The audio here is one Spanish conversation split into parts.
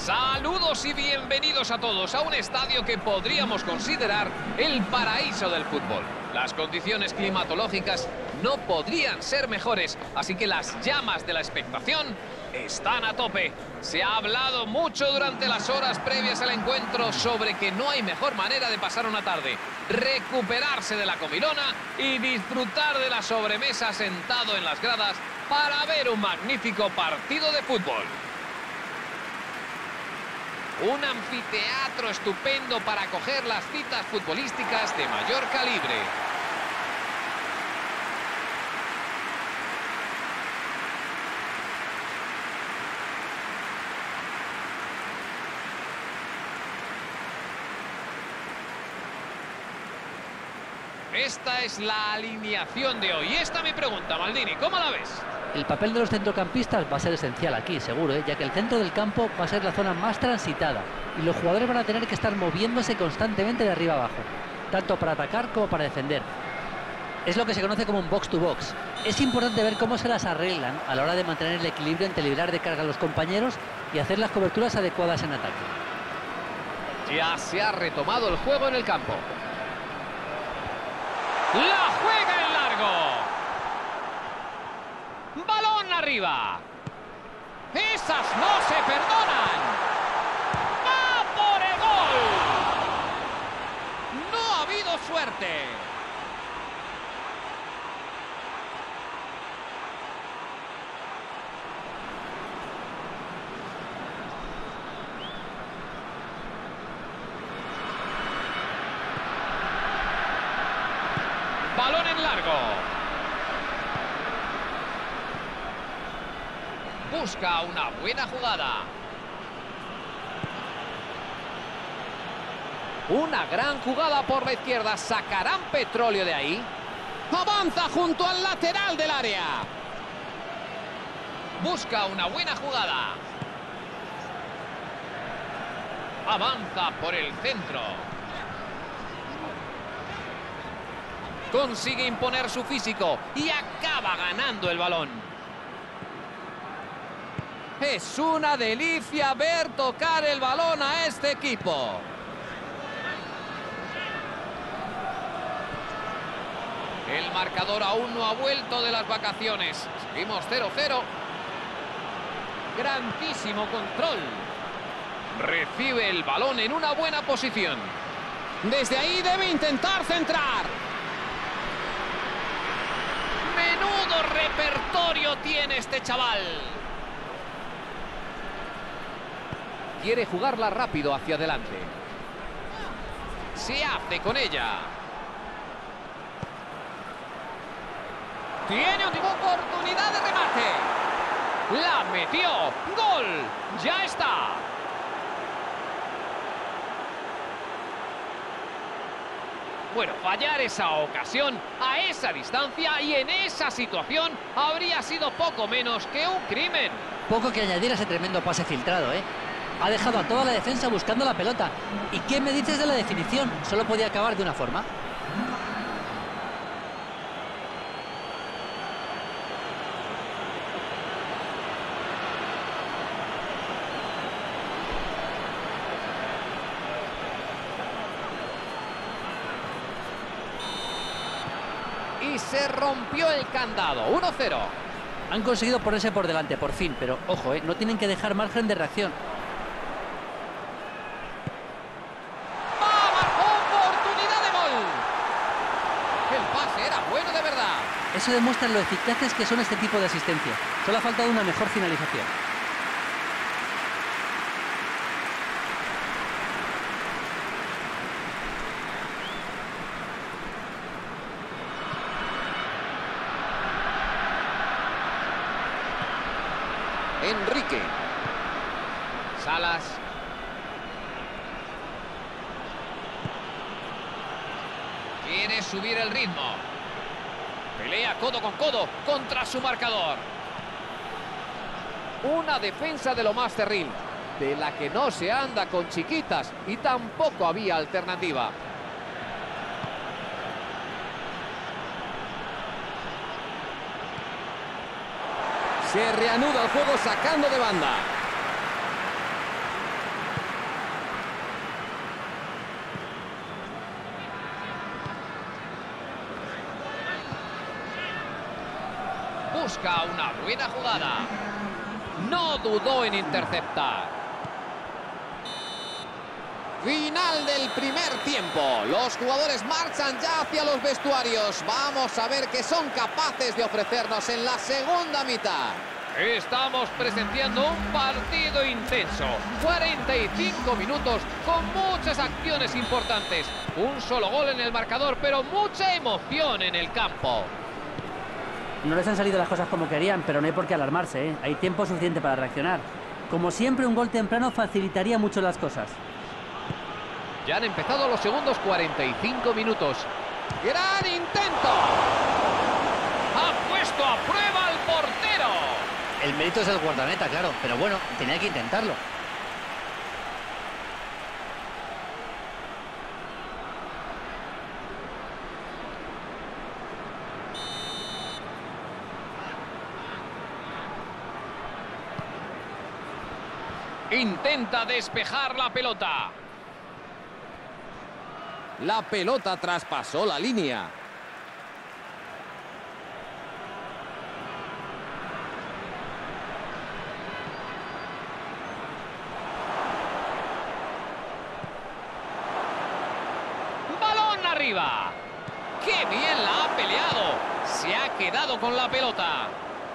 Saludos y bienvenidos a todos a un estadio que podríamos considerar el paraíso del fútbol. Las condiciones climatológicas no podrían ser mejores, así que las llamas de la expectación están a tope. Se ha hablado mucho durante las horas previas al encuentro sobre que no hay mejor manera de pasar una tarde, recuperarse de la comilona y disfrutar de la sobremesa sentado en las gradas para ver un magnífico partido de fútbol. Un anfiteatro estupendo para acoger las citas futbolísticas de mayor calibre. Esta es la alineación de hoy. Esta mi pregunta, Maldini, ¿cómo la ves? El papel de los centrocampistas va a ser esencial aquí, seguro, ya que el centro del campo va a ser la zona más transitada y los jugadores van a tener que estar moviéndose constantemente de arriba abajo, tanto para atacar como para defender. Es lo que se conoce como un box-to-box. Es importante ver cómo se las arreglan a la hora de mantener el equilibrio entre librar de carga a los compañeros y hacer las coberturas adecuadas en ataque. Ya se ha retomado el juego en el campo. ¡La juega en largo! ¡Balón arriba! ¡Esas no se perdonan! ¡Va por el gol! ¡No ha habido suerte! Balón en largo. Busca una buena jugada. Una gran jugada por la izquierda. ¿Sacarán petróleo de ahí? Avanza junto al lateral del área. Busca una buena jugada. Avanza por el centro. Consigue imponer su físico y acaba ganando el balón. Es una delicia ver tocar el balón a este equipo. El marcador aún no ha vuelto de las vacaciones. Seguimos 0-0. Grandísimo control. Recibe el balón en una buena posición. Desde ahí debe intentar centrar. Menudo repertorio tiene este chaval. Quiere jugarla rápido hacia adelante. Se hace con ella. Tiene una oportunidad de remate. La metió. ¡Gol! ¡Ya está! Bueno, fallar esa ocasión a esa distancia y en esa situación habría sido poco menos que un crimen. Poco que añadir a ese tremendo pase filtrado, ¿eh? Ha dejado a toda la defensa buscando la pelota. ¿Y qué me dices de la definición? Solo podía acabar de una forma. Y se rompió el candado. 1-0. Han conseguido ponerse por delante, por fin, pero ojo, no tienen que dejar margen de reacción. ¡Oportunidad de gol! El pase era bueno de verdad. Eso demuestra lo eficaces que son este tipo de asistencia. Solo ha faltado una mejor finalización. Enrique. Salas. Quiere subir el ritmo. Pelea codo con codo contra su marcador. Una defensa de lo más cerril, de la que no se anda con chiquitas y tampoco había alternativa. Se reanuda el juego sacando de banda. Busca una buena jugada. No dudó en interceptar. Final del primer tiempo. Los jugadores marchan ya hacia los vestuarios. Vamos a ver qué son capaces de ofrecernos en la segunda mitad. Estamos presenciando un partido intenso. 45 minutos con muchas acciones importantes. Un solo gol en el marcador, pero mucha emoción en el campo. No les han salido las cosas como querían, pero no hay por qué alarmarse, ¿eh? Hay tiempo suficiente para reaccionar. Como siempre, un gol temprano facilitaría mucho las cosas. Ya han empezado los segundos 45 minutos. ¡Gran intento! ¡Ha puesto a prueba al portero! El mérito es el guardameta, claro, pero bueno, tenía que intentarlo. Intenta despejar la pelota. La pelota traspasó la línea. ¡Balón arriba! ¡Qué bien la ha peleado! Se ha quedado con la pelota.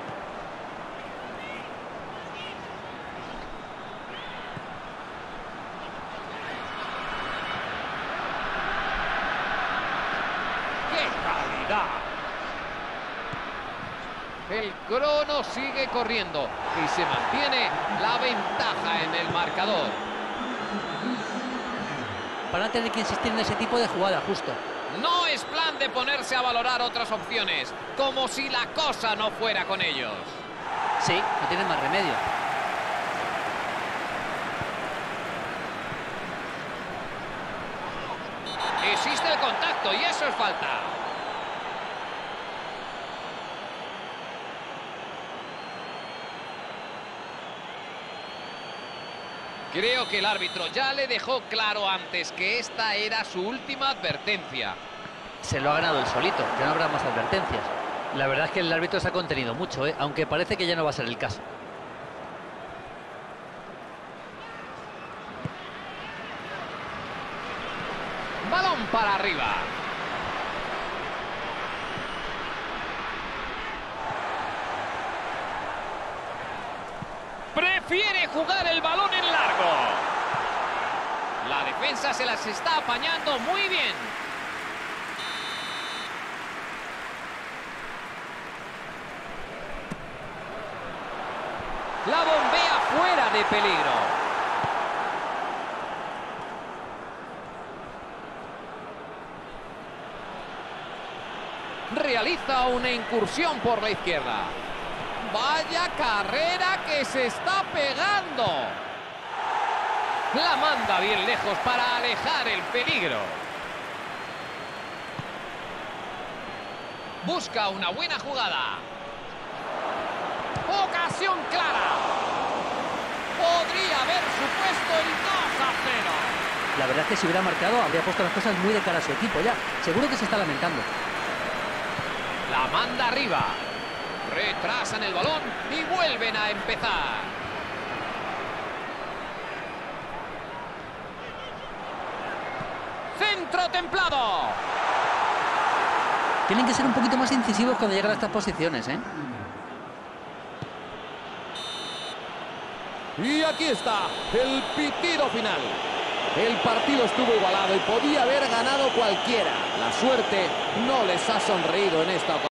El crono sigue corriendo y se mantiene la ventaja en el marcador. Van a tener que insistir en ese tipo de jugada, justo. No es plan de ponerse a valorar otras opciones, como si la cosa no fuera con ellos. Sí, no tienen más remedio. Existe el contacto y eso es falta. Creo que el árbitro ya le dejó claro antes que esta era su última advertencia. Se lo ha ganado el solito, ya no habrá más advertencias. La verdad es que el árbitro se ha contenido mucho, ¿eh? Aunque parece que ya no va a ser el caso. Balón para arriba. Prefiere jugar el balón en largo. La defensa se las está apañando muy bien. La bombea fuera de peligro. Realiza una incursión por la izquierda. ¡Vaya carrera que se está pegando! La manda bien lejos para alejar el peligro. Busca una buena jugada. ¡Ocasión clara! Podría haber supuesto el 2-0. La verdad es que si hubiera marcado, habría puesto las cosas muy de cara a su equipo ya. Seguro que se está lamentando. La manda arriba. Retrasan el balón y vuelven a empezar. Centro templado. Tienen que ser un poquito más incisivos cuando llegan a estas posiciones, ¿eh? Y aquí está el pitido final. El partido estuvo igualado y podía haber ganado cualquiera. La suerte no les ha sonreído en esta ocasión.